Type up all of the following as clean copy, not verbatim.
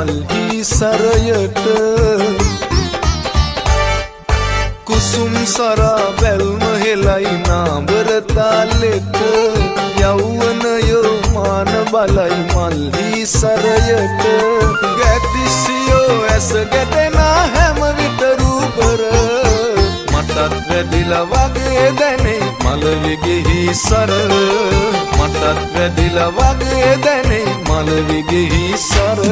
මල්හි සරයට කුසුම් සරා බැල්ම හෙලයි නාඹර තාලෙට යෞවනයෝ මාන බලයි මල්හි සරයට ගැතිසියෝ ඇස ගැටෙන හැම විට රූපර මටත් වැදිලා වගේ දැනේ මලවිගෙහි සර මටත් වැදිලා වගේ දැනේ මලවිගෙහි සර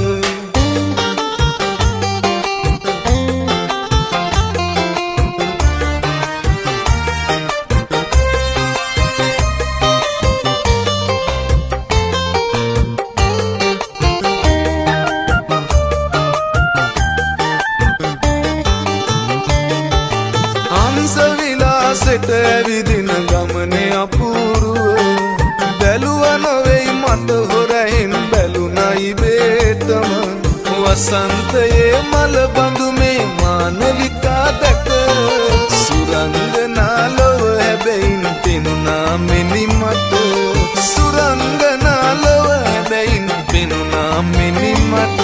විලාසෙට ඇවිදින ගමනේ අපූරුව බැලුවා නොවේයි මට හොරෙන් බැලුණයි බේතම වසන්තයේ මල බඳුමේ මානවිකා දැක සුරංගනා ලොව හැබැයින් පෙනුණා මෙනි මට සුරංගනා ලොව හැබැයින් පෙනුණා මෙනි මට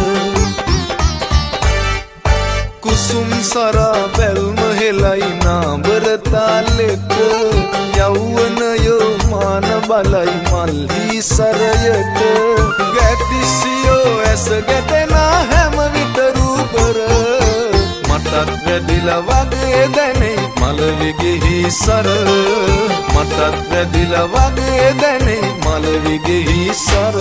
කුසුම් සරා බැල්ම හෙලයි නාඹර තාලෙට යෞවනයෝ මාන බලයි මල්හි සරයට ගැතිසියෝ ඇස ගැටෙන හැම විට රූපර මටත් වැදිලා වගේ දැනේ මලවිගෙහි සර මටත් වැදිලා වගේ දැනේ මලවිගෙහි සර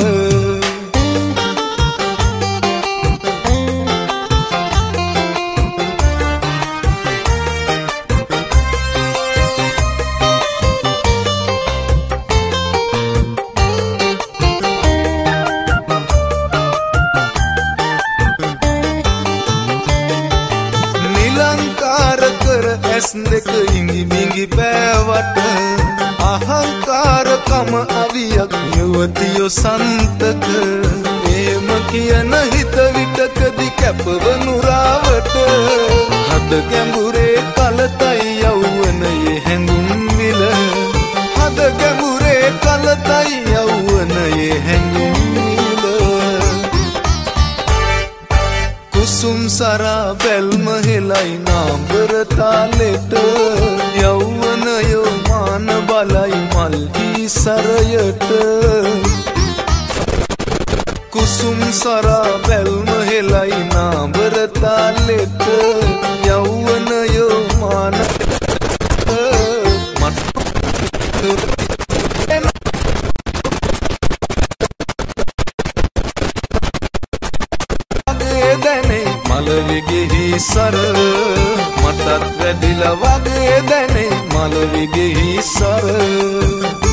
ඇස් දෙක ඉඟි බිඟි පෑවට අහංකාරකම අවියක් යුවතියෝ සන්තක ප්‍රේම කියන හිත විටකදී කැපවනු රාවට හද ගැඹුරේ කලතයි යෞවනයේ හැඟුම් විල හද ගැඹුරේ කලතයි යෞවනයේ හැඟුම් විල කුසුම් සරා බැල්ම හෙලයි නාඹර තාලෙට යෞවනයෝ මාන බලයි මල්හි සරයට කුසුම් සරා බැල්ම හෙලයි නාඹර තාලෙට යෞවනයෝ මාන මලවිගෙහි සර මටත් වැදිලා වගේ දැනේ මලවිගෙහි සර